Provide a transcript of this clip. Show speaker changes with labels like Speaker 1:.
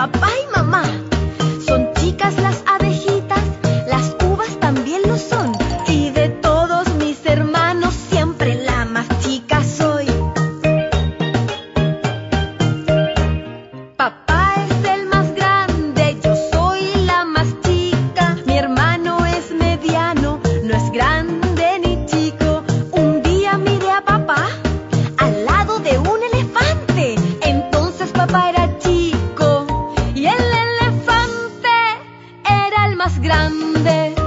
Speaker 1: papá y mamá. Son chicas las abejitas, las uvas también lo son. Y de todos mis hermanos siempre la más chica soy. Papá es el más grande, yo soy la más chica. Mi hermano es mediano, no es grande ni chico. Un día miré a papá al lado de un elefante. Entonces papá era chico y el elefante era el más grande.